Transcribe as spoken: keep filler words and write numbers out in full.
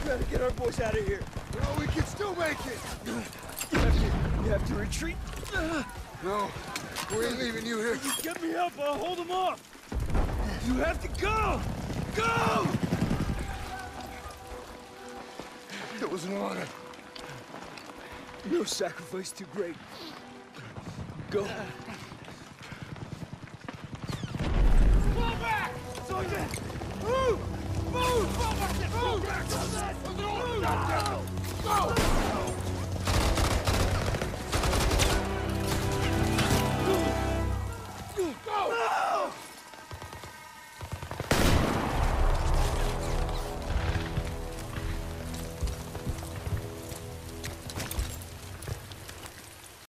gotta get our boys out of here. No, we can still make it. You have to, you have to retreat. No, we ain't leaving you here. You get me up, I'll hold them off. You have to go! Go! It was an honor. No sacrifice too great. Go. Fall back! Sergeant! Move! Move! Fall back! Move! Move! Move! Move! Move! Go!